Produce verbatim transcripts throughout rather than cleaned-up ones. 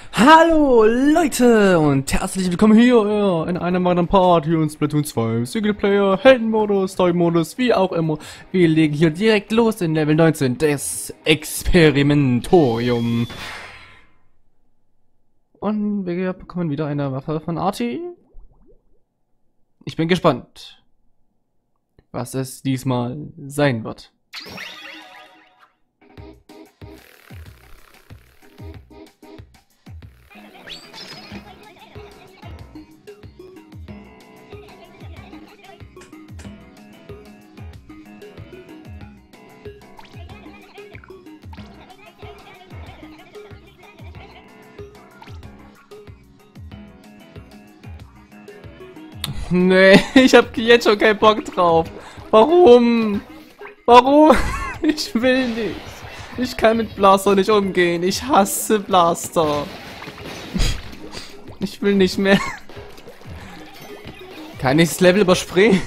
Hallo Leute und herzlich willkommen hier in einer meiner Party und Splatoon zwei Singleplayer, Heldenmodus, Story-Modus, wie auch immer. Wir legen hier direkt los in Level neunzehn des Experimentorium. Und wir bekommen wieder eine Waffe von Arti. Ich bin gespannt, was es diesmal sein wird. Nee, ich hab jetzt schon keinen Bock drauf. Warum? Warum? Ich will nicht. Ich kann mit Blaster nicht umgehen. Ich hasse Blaster. Ich will nicht mehr. Kann ich das Level überspringen?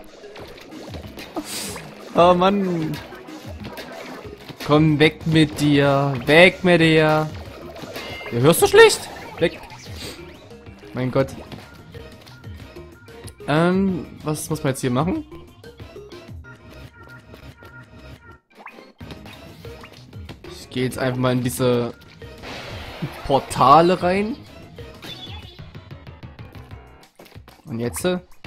Oh Mann. Komm, weg mit dir. Weg mit dir. Ja, hörst du schlecht? Weg. Mein Gott. Ähm, was muss man jetzt hier machen? Ich gehe jetzt einfach mal in diese Portale rein. Und jetzt?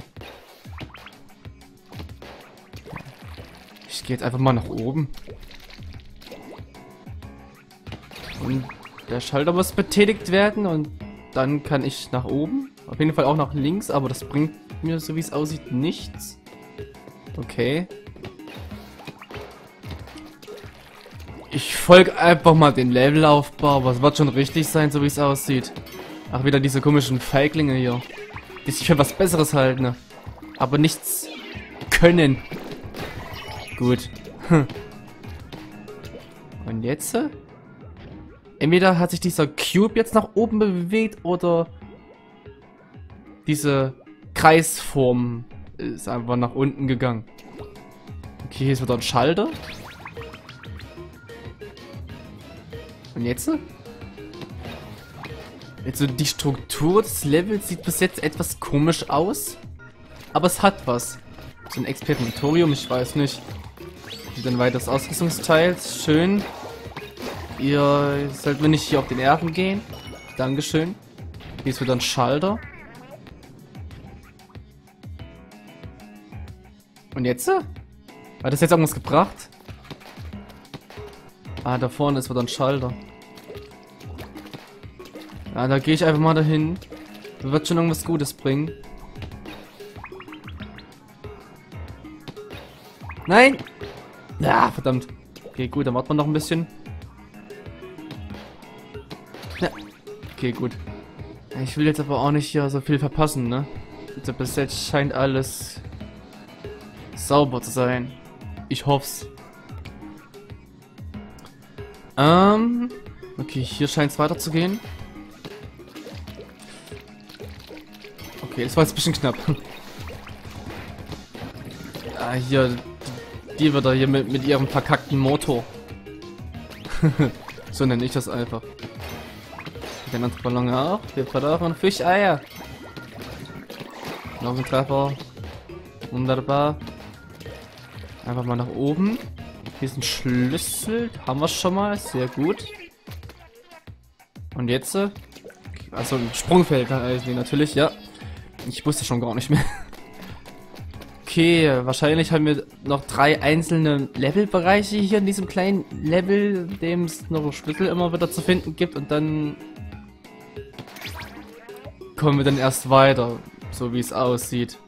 Ich gehe jetzt einfach mal nach oben. Und der Schalter muss betätigt werden und dann kann ich nach oben. Auf jeden Fall auch nach links, aber das bringt mir, so wie es aussieht, nichts. Okay. Ich folge einfach mal den Levelaufbau, aber es wird schon richtig sein, so wie es aussieht. Ach, wieder diese komischen Feiglinge hier, die sich für was Besseres halten, ne? Aber nichts können. Gut. Und jetzt? Entweder hat sich dieser Cube jetzt nach oben bewegt oder diese Kreisform ist einfach nach unten gegangen. Okay, hier ist wieder ein Schalter. Und jetzt? Also die Struktur des Levels sieht bis jetzt etwas komisch aus. Aber es hat was. So ein Experimentorium, ich weiß nicht. Wie dann weiter das Ausrüstungsteil. Schön. Ihr sollt mir nicht hier auf den Nerven gehen. Dankeschön. Hier ist wieder ein Schalter. Und jetzt? Hat das jetzt irgendwas gebracht? Ah, da vorne ist wieder ein Schalter. Ja, da gehe ich einfach mal dahin. Das wird schon irgendwas Gutes bringen. Nein! Ja, verdammt. Okay, gut, dann warten wir noch ein bisschen. Ja. Okay, gut. Ich will jetzt aber auch nicht hier so viel verpassen, ne? Also bis jetzt scheint alles sauber zu sein. Ich hoff's. Ähm. Okay, hier scheint es weiterzugehen. Okay, das war jetzt ein bisschen knapp. Ah, hier. Die, die wieder hier mit, mit ihrem verkackten Motor. So nenne ich das einfach. Den anderen Ballon auch. Wir verloren Fischeier. Noch ein Treffer. Wunderbar. Einfach mal nach oben. Hier ist ein Schlüssel. Haben wir schon mal. Sehr gut. Und jetzt? Also ein Sprungfeld heißen die natürlich, ja. Ich wusste schon gar nicht mehr. Okay, wahrscheinlich haben wir noch drei einzelne Levelbereiche hier in diesem kleinen Level, dem es noch Schlüssel immer wieder zu finden gibt. Und dann kommen wir dann erst weiter, so wie es aussieht.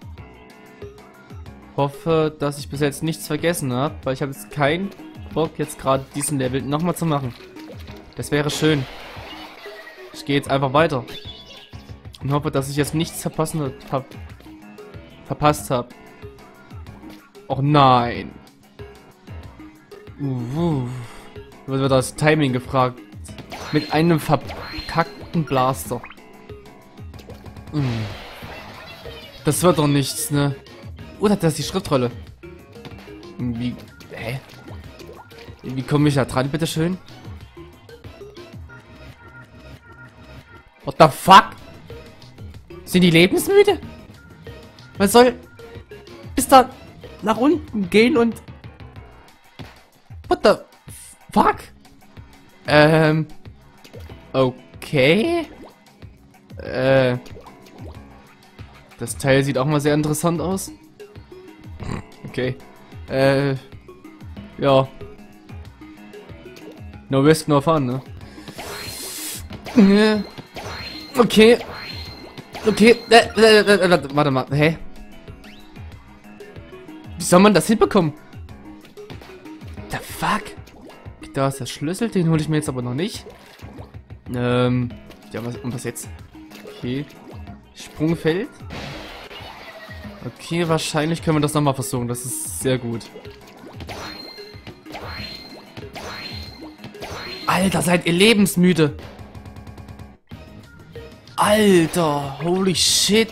Hoffe, dass ich bis jetzt nichts vergessen habe, weil ich habe jetzt keinen Bock, jetzt gerade diesen Level nochmal zu machen. Das wäre schön. Ich gehe jetzt einfach weiter und hoffe, dass ich jetzt nichts verpassen hab, verpasst habe. Och nein. Uh, wird wieder das Timing gefragt. Mit einem verkackten Blaster. Mm. Das wird doch nichts, ne? Oder das ist die Schriftrolle. Wie. Hä? Wie komme ich da dran, bitteschön? What the fuck? Sind die lebensmüde? Man soll bis da nach unten gehen und... What the fuck? Ähm... Okay. Äh... Das Teil sieht auch mal sehr interessant aus. Okay. Äh... Ja. No risk, no fun, ne? Okay. Okay. Äh, äh, äh, warte mal. Hä? Wie soll man das hinbekommen? The fuck? Da ist der Schlüssel, den hole ich mir jetzt aber noch nicht. Ähm. Ja, was, und was jetzt? Okay. Sprungfeld. Okay, wahrscheinlich können wir das nochmal versuchen. Das ist sehr gut. Alter, seid ihr lebensmüde? Alter, holy shit.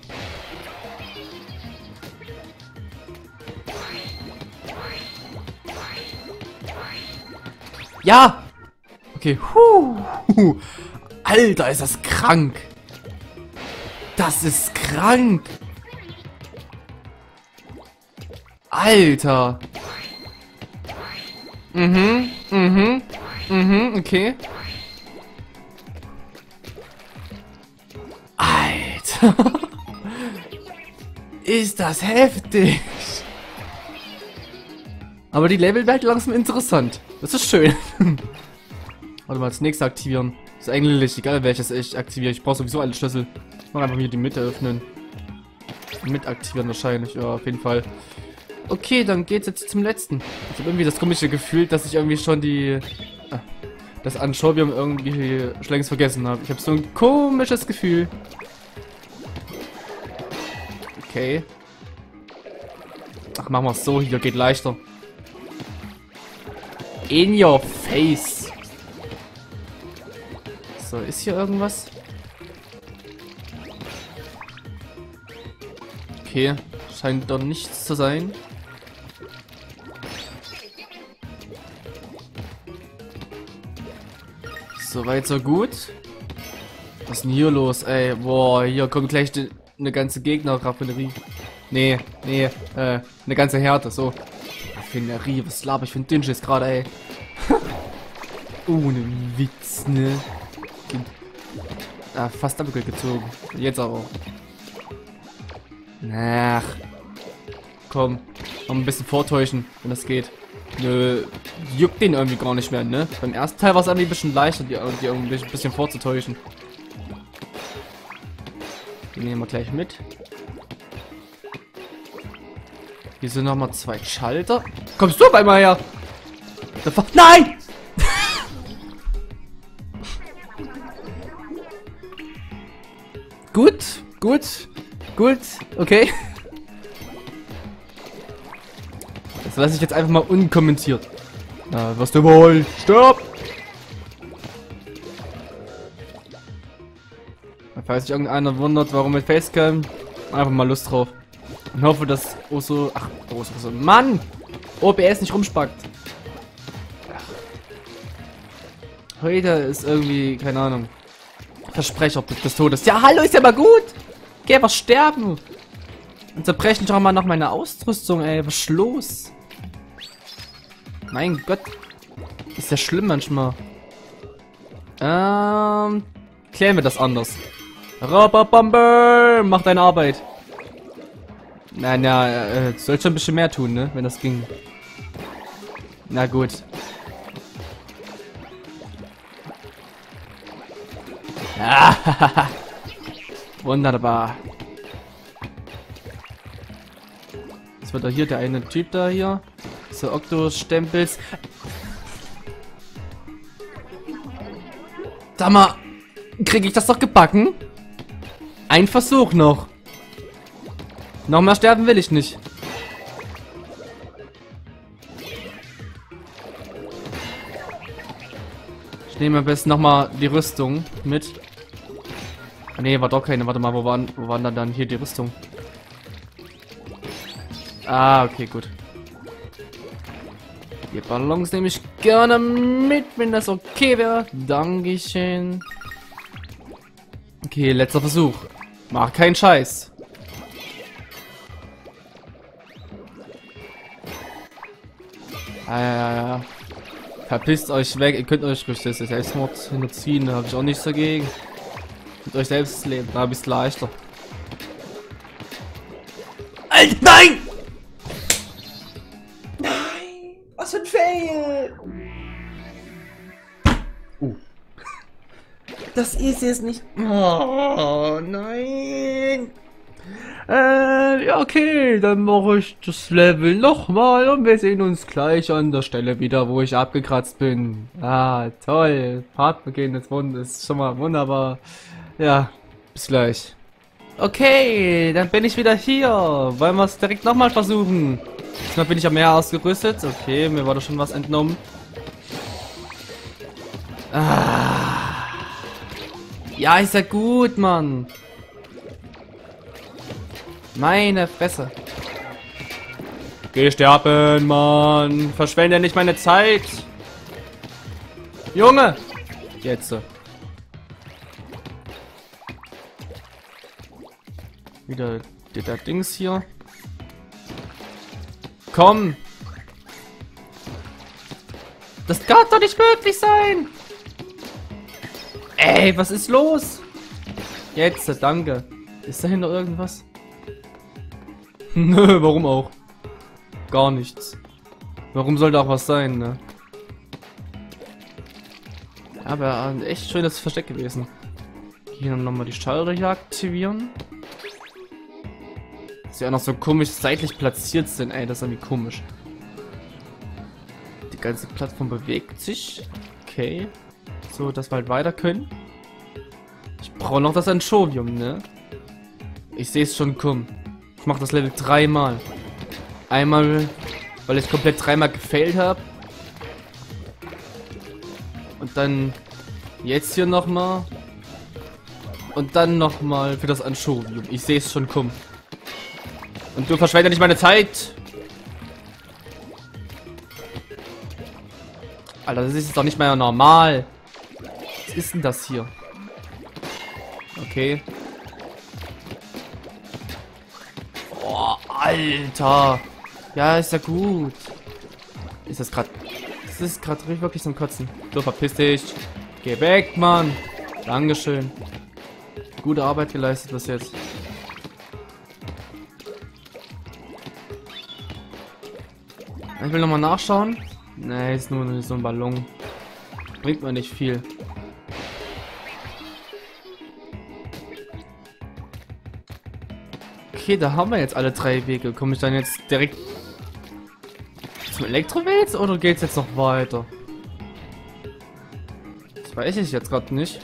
Ja. Okay, huh. Alter, ist das krank. Das ist krank. Alter. Mhm, mhm, mhm, okay. Alter. Ist das heftig. Aber die Level werden langsam interessant. Das ist schön. Warte mal, das nächste aktivieren. Ist eigentlich egal, welches ich aktiviere. Ich brauche sowieso alle Schlüssel. Ich mache einfach hier die Mitte öffnen. Mit aktivieren wahrscheinlich. Ja, auf jeden Fall. Okay, dann geht's jetzt zum letzten. Ich habe irgendwie das komische Gefühl, dass ich irgendwie schon die... Ah, das Anchovium irgendwie schon längst vergessen habe. Ich habe so ein komisches Gefühl. Okay. Ach, machen wir es so. Hier geht leichter. In your face. So, ist hier irgendwas? Okay, scheint doch nichts zu sein. Soweit so gut. Was ist denn hier los, ey? Boah, hier kommt gleich die, eine ganze Gegner-Raffinerie. Nee, nee, äh, eine ganze Härte, so. Raffinerie, was laber ich für ein Dünnschiss gerade, ey. Ohne Witz, ne? Ah, fast Double gezogen. Jetzt aber. Ach. Komm, noch ein bisschen vortäuschen, wenn das geht. Nö, juckt den irgendwie gar nicht mehr, ne? Beim ersten Teil war es irgendwie ein bisschen leichter, die, die irgendwie ein bisschen vorzutäuschen. Die nehmen wir gleich mit. Hier sind nochmal zwei Schalter. Kommst du auf einmal her? Nein! Gut, gut, gut, okay. Das lasse ich jetzt einfach mal unkommentiert. Na, was du wohl? Stopp! Falls sich irgendeiner wundert, warum mit Facecam, einfach mal Lust drauf. Und hoffe, dass Oso... Ach, Oso, Oso. Mann! O B S nicht rumspackt. Ach. Heute ist irgendwie, keine Ahnung, Versprecher des Todes. Ja, hallo, ist ja mal gut! Geh einfach sterben! Und zerbrechen doch mal noch meine Ausrüstung, ey. Was ist los? Mein Gott. Ist ja schlimm manchmal. Ähm... Klären wir das anders. Roborbombe! Mach deine Arbeit. Nein, ja, äh, du sollst schon ein bisschen mehr tun, ne? Wenn das ging. Na gut. Ah, wunderbar. Was wird da hier? Der eine Typ da hier. So, Okto-Stempels. Sag mal, kriege ich das doch gebacken? Ein Versuch noch. Noch mehr sterben will ich nicht. Ich nehme am besten nochmal die Rüstung mit. Ah, nee, war doch keine. Warte mal, wo waren, wo waren dann hier die Rüstung? Ah, okay, gut. Die Ballons nehme ich gerne mit, wenn das okay wäre. Dankeschön. Okay, letzter Versuch. Mach keinen Scheiß. Ah, ja, ja. Verpisst euch weg, ihr könnt euch durch das Selbstmord hinterziehen, da habe ich auch nichts dagegen. Mit euch selbst leben, da habe ich es leichter. Alter, nein! Nein! Was für ein Fail! Uh. Das ist es nicht. Oh, nein! Äh, ja, okay, dann mache ich das Level nochmal und wir sehen uns gleich an der Stelle wieder, wo ich abgekratzt bin. Ah, toll. Partner gehen jetzt wund, ist schon mal wunderbar. Ja, bis gleich. Okay, dann bin ich wieder hier. Wollen wir es direkt nochmal versuchen? Diesmal bin ich ja mehr ausgerüstet. Okay, mir wurde schon was entnommen. Ah. Ja, ist ja gut, Mann. Meine Fresse. Geh sterben, Mann. Verschwende nicht meine Zeit. Junge. Jetzt. Wieder der Dings hier. Komm. Das kann doch nicht möglich sein. Ey, was ist los? Jetzt, danke. Ist da hinter irgendwas? Nö, warum auch? Gar nichts. Warum soll da auch was sein, ne? Aber ein echt schönes Versteck gewesen. Hier nochmal die Schalter hier aktivieren. Dass sie auch noch so komisch seitlich platziert sind, ey, das ist irgendwie komisch. Die ganze Plattform bewegt sich. Okay. So, dass wir halt weiter können. Ich brauche noch das Anchovium, ne? Ich sehe es schon kommen. Ich mache das Level dreimal. Einmal, weil ich komplett dreimal gefailt habe. Und dann jetzt hier nochmal. Und dann nochmal für das Anchovium. Ich sehe es schon kommen. Und du verschwendest nicht meine Zeit. Alter, das ist doch nicht mehr normal. Was ist denn das hier? Okay. Oh, Alter. Ja, ist ja gut. Ist das gerade... Das ist gerade wirklich zum Kotzen. So, verpiss dich. Geh weg, Mann. Dankeschön. Gute Arbeit geleistet bis jetzt. Ich will nochmal nachschauen. Nee, ist nur so ein Ballon. Bringt mir nicht viel. Okay, da haben wir jetzt alle drei Wege. Komme ich dann jetzt direkt zum Elektrowelt oder geht es jetzt noch weiter? Das weiß ich jetzt gerade nicht.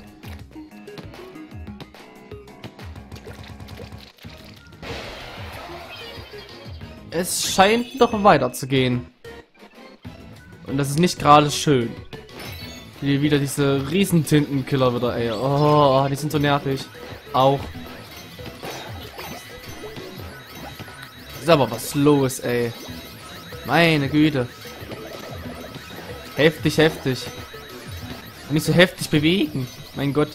Es scheint doch weiter zu gehen. Und das ist nicht gerade schön. Wie wieder diese Riesentintenkiller wieder, ey. Oh, die sind so nervig. Auch. Ist aber was los, ey. Meine Güte. Heftig, heftig. Nicht so heftig bewegen. Mein Gott.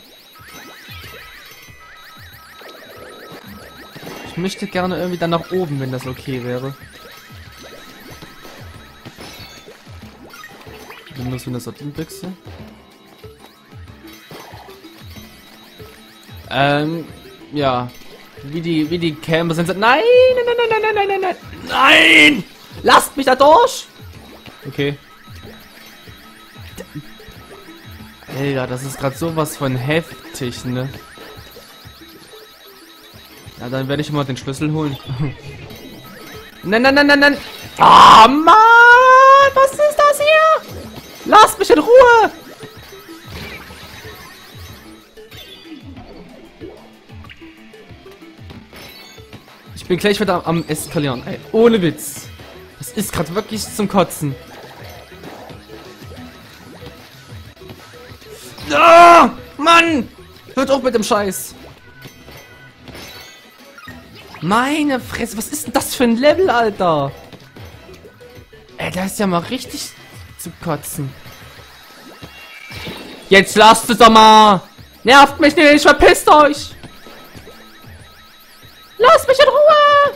Ich möchte gerne irgendwie dann nach oben, wenn das okay wäre. Dann muss ich eine Sattelbüchse. Ähm, ja. Wie die, wie die Camper sind. Nein, nein, nein, nein, nein, nein, nein, nein, nein! Lasst mich da durch! Okay. Alter, das ist gerade sowas von heftig, ne? Ja, dann werde ich mal den Schlüssel holen. Nein, nein, nein, nein, nein! Ah, oh, Mann! Was ist das hier? Lasst mich in Ruhe! Ich bin gleich wieder am Eskalieren, ey. Ohne Witz. Das ist gerade wirklich zum Kotzen. Ah, Mann! Hört auf mit dem Scheiß. Meine Fresse, was ist denn das für ein Level, Alter? Ey, das ist ja mal richtig zum Kotzen. Jetzt lasst es doch mal! Nervt mich nicht, verpisst euch! Lasst mich in Ruhe!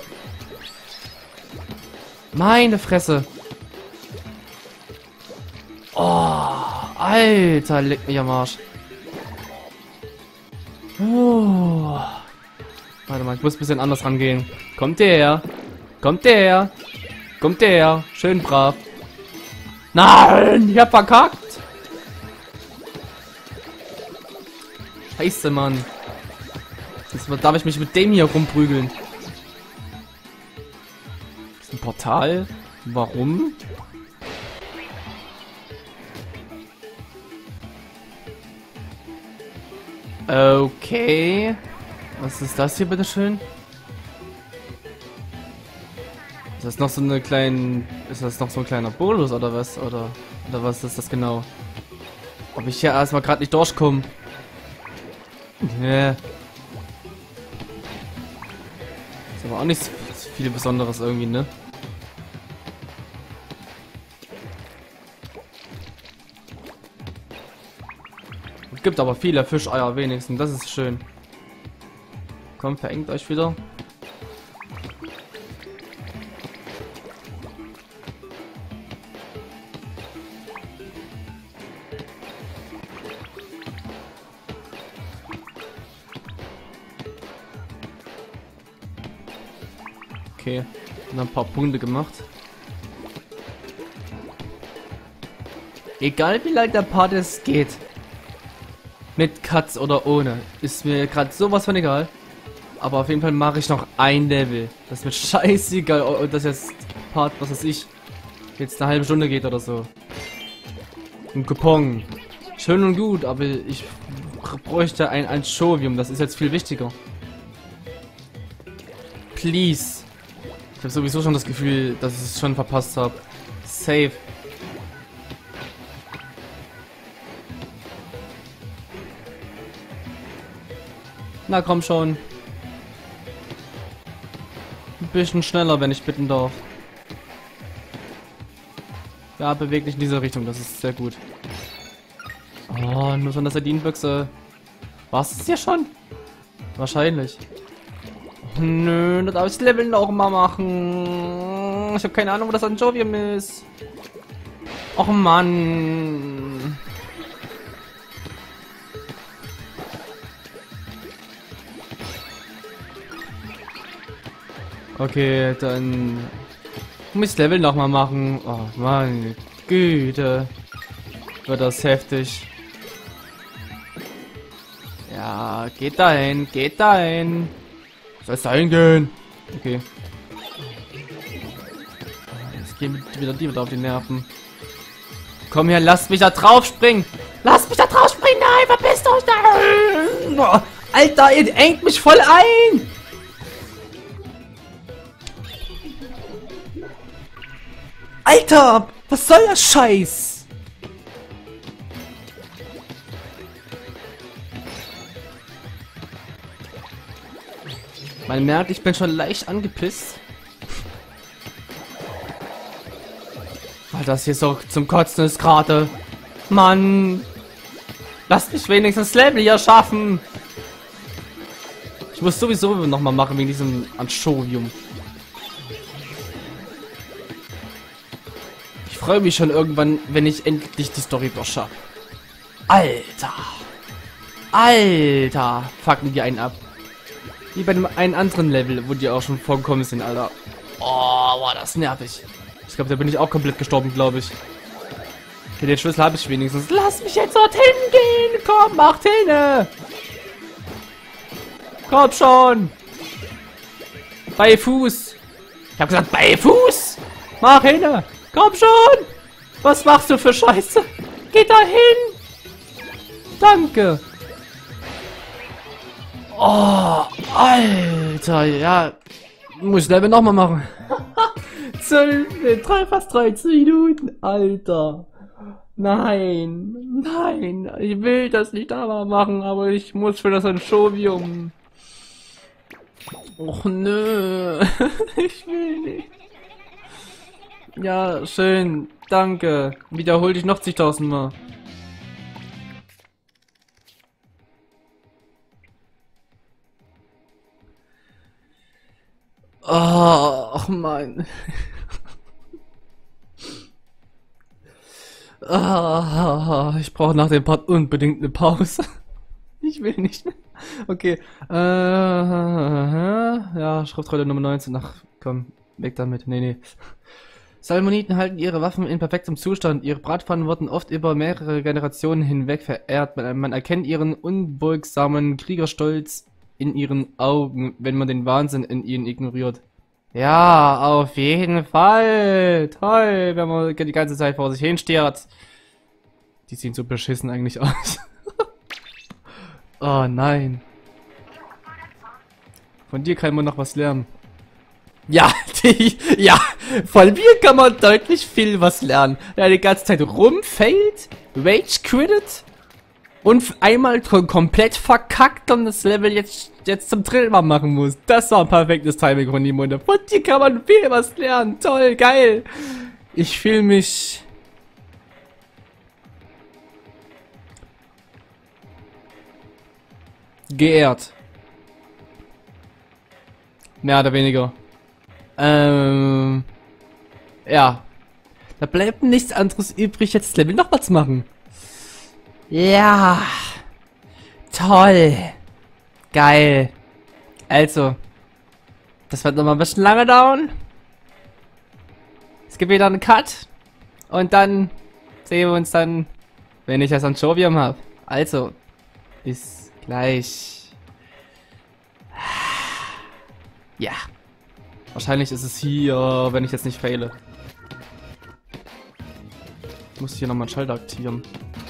Meine Fresse. Oh, Alter, leck mich am Arsch. Oh. Warte mal, ich muss ein bisschen anders rangehen. Kommt der her? Kommt der her? Kommt der her? Schön brav. Nein, ich hab verkackt. Scheiße, Mann. Jetzt darf ich mich mit dem hier rumprügeln. Das ist ein Portal. Warum? Okay. Was ist das hier, bitteschön? Ist das noch so eine kleine... Ist das noch so ein kleiner Bonus oder was? Oder, oder was ist das genau? Ob ich hier erstmal gerade nicht durchkomme. Yeah. Ist aber auch nicht so viel Besonderes irgendwie, ne? Es gibt aber viele Fischeier wenigstens, das ist schön. Komm, verengt euch wieder. Okay, noch ein paar Punkte gemacht. Egal wie lange der Part es geht. Mit Cuts oder ohne. Ist mir gerade sowas von egal. Aber auf jeden Fall mache ich noch ein Level. Das ist mir scheißegal, ob das jetzt Part, was weiß ich, jetzt eine halbe Stunde geht oder so. Ein Coupon. Schön und gut, aber ich bräuchte ein Anchovium. Das ist jetzt viel wichtiger. Please. Ich habe sowieso schon das Gefühl, dass ich es schon verpasst habe. Save. Na komm schon. Ein bisschen schneller, wenn ich bitten darf. Ja, beweg dich in diese Richtung, das ist sehr gut. Oh, nur von der Sardinenbüchse. War es hier schon? Wahrscheinlich. Oh, nö, da darf ich das Level noch mal machen. Ich habe keine Ahnung, wo das Anchovium ist. Och Mann. Okay, dann muss ich das Level noch mal machen. Oh meine Güte. Wird das heftig. Ja, geht dahin, geht dahin. Soll es dahin gehen? Okay. Jetzt gehen wieder die wieder auf die Nerven. Komm her, lasst mich da drauf springen! Lasst mich da drauf springen! Nein, verpisst euch da! Oh, Alter, ihr engt mich voll ein! Alter, was soll der Scheiß? Man merkt, ich bin schon leicht angepisst. Weil das hier so zum Kotzen ist gerade. Mann. Lasst mich wenigstens das Level hier schaffen. Ich muss sowieso noch mal machen wegen diesem Anchovium. Ich freue mich schon irgendwann, wenn ich endlich die Story durchschaffe. Alter. Alter. Fucken die einen ab. Wie bei dem einen anderen Level, wo die auch schon vorgekommen sind, Alter. Oh, war das nervig. Ich glaube, da bin ich auch komplett gestorben, glaube ich. Okay, den Schlüssel habe ich wenigstens. Lass mich jetzt dorthin gehen. Komm, macht hin. Komm schon. Bei Fuß. Ich habe gesagt, bei Fuß. Mach hin. Komm schon. Was machst du für Scheiße? Geh da hin. Danke. Oh, Alter, ja. Muss ich Level nochmal machen. zwölf, drei, fast dreizehn Minuten, Alter. Nein, nein, ich will das nicht aber machen, aber ich muss für das Anchovium. Och nö, ich will nicht. Ja, schön, danke. Wiederhol dich noch zigtausend Mal. Oh, ach mein. Oh, ich brauche nach dem Part unbedingt eine Pause. Ich will nicht mehr. Okay. Äh, ja, Schriftrolle Nummer neunzehn. Ach, komm, weg damit. Nee, nee. Salmoniten halten ihre Waffen in perfektem Zustand. Ihre Bratpfannen wurden oft über mehrere Generationen hinweg verehrt. Man, man erkennt ihren unbeugsamen Kriegerstolz in ihren Augen, wenn man den Wahnsinn in ihnen ignoriert. Ja, auf jeden Fall. Toll, wenn man die ganze Zeit vor sich hin stiert. Die sehen so beschissen eigentlich aus. Oh nein. Von dir kann man noch was lernen. Ja, die, ja, von mir kann man deutlich viel was lernen. Der die ganze Zeit rumfällt, Rage quittet und einmal komplett verkackt und das Level jetzt, jetzt zum dritten Mal machen muss. Das war ein perfektes Timing von die Munde. Von dir kann man viel was lernen. Toll, geil. Ich fühle mich... geehrt. Mehr oder weniger. Ähm... Ja. Da bleibt nichts anderes übrig, jetzt das Level noch was zu machen. Ja. Toll. Geil. Also. Das wird noch mal ein bisschen lange dauern. Es gibt wieder einen Cut. Und dann sehen wir uns dann, wenn ich das Anchovium habe. Also. Bis gleich. Ja. Wahrscheinlich ist es hier, wenn ich jetzt nicht fehle. Ich muss hier nochmal einen Schalter aktivieren.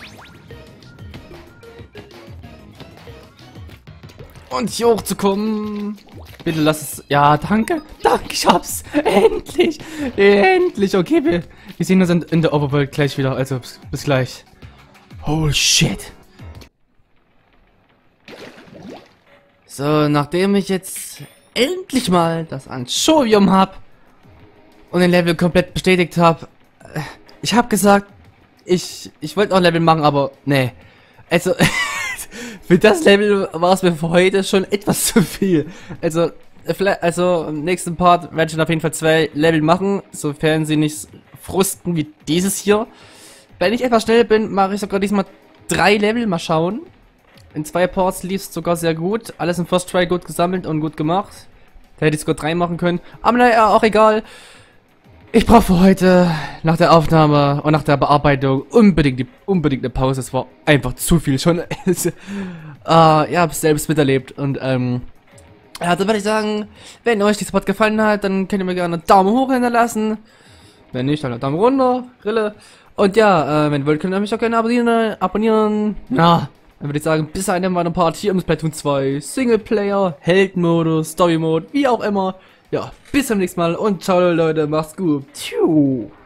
Und hier hochzukommen. Bitte lass es. Ja, danke. Danke, ich hab's. Endlich. Endlich. Okay, wir, wir sehen uns in, in der Overworld gleich wieder. Also, bis, bis gleich. Holy shit. So, nachdem ich jetzt endlich mal das Anchovium habe und den Level komplett bestätigt habe. Ich habe gesagt, ich, ich wollte auch Level machen, aber nee. Also, für das Level war es mir für heute schon etwas zu viel. Also, vielleicht, also im nächsten Part werde ich dann auf jeden Fall zwei Level machen, sofern sie nicht frusten wie dieses hier. Wenn ich etwas schnell bin, mache ich sogar diesmal drei Level, mal schauen. In zwei Parts lief es sogar sehr gut. Alles im First Try gut gesammelt und gut gemacht. Da hätte ich sogar drei machen können. Aber naja, auch egal. Ich brauche für heute, nach der Aufnahme und nach der Bearbeitung, unbedingt, die, unbedingt eine Pause. Es war einfach zu viel schon. uh, ja, hab's selbst miterlebt. Und, ähm, ja, dann würde ich sagen, wenn euch dieser Part gefallen hat, dann könnt ihr mir gerne einen Daumen hoch hinterlassen. Wenn nicht, dann einen Daumen runter. Rille. Und ja, äh, wenn ihr wollt, könnt ihr mich auch gerne abonnieren. abonnieren. Ja. Dann würde ich sagen, bis zu einem meiner Part hier im Splatoon zwei Singleplayer, Heldenmodus, Story Mode, wie auch immer. Ja, bis zum nächsten Mal und ciao Leute, macht's gut. Tschu.